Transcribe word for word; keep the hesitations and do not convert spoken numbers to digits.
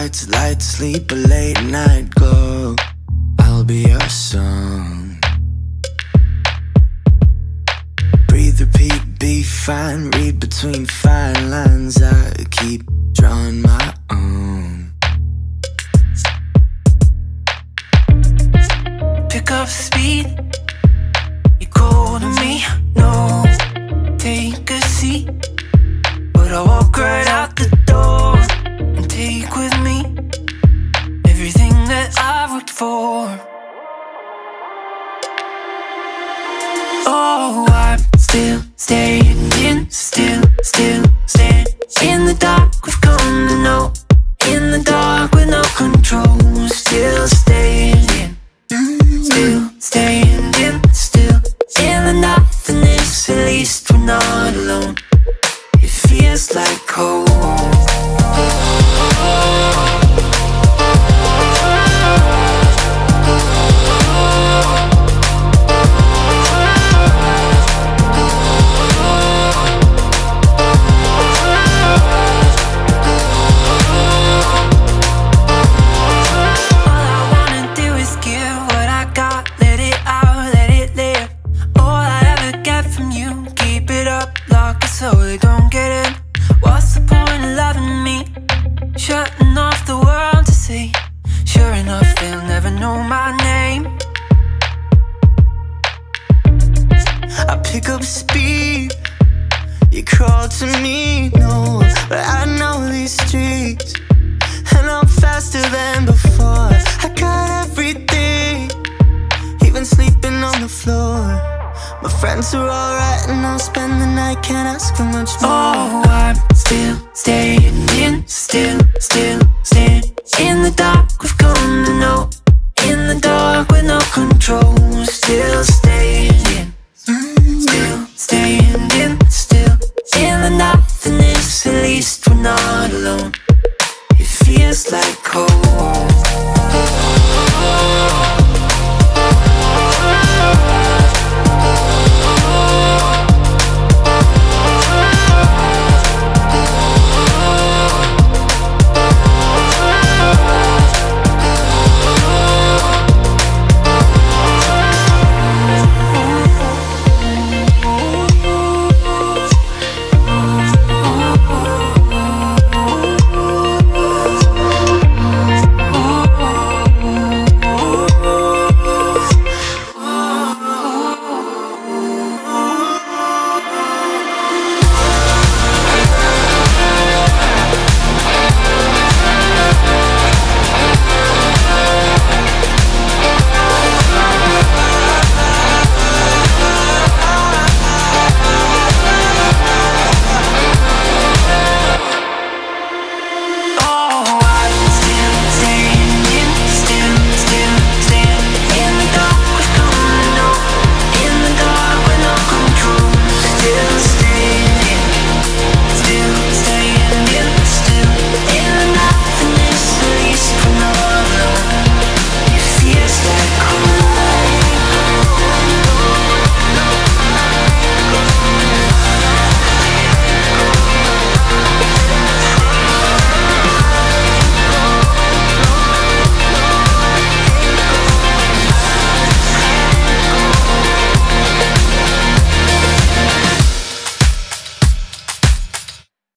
fight to light to sleep, a late night glow. I'll be your song. Breathe, repeat, be fine. Read between fine lines. I keep drawing my own. Pick up speed. You're cold to me. No, take a seat. But I walk right out the door and take with me everything that I've worked for. Oh, I'm still staying in, still, still staying in the dark. We've come to know, in the dark with no control. Still staying in, still staying in, still in the nothingness. At least we're not alone. It feels like home. So they don't get in. What's the point of loving me? Shutting off the world to see. Sure enough, they'll never know my name. I pick up speed. You crawl to me, no, but I know these streets, and I'm faster than before. I got everything, even sleeping on the floor. My friends are alright and I'll spend the night, can't ask for much more. Oh, I'm still staying in, still, still staying in the dark. We've come to know,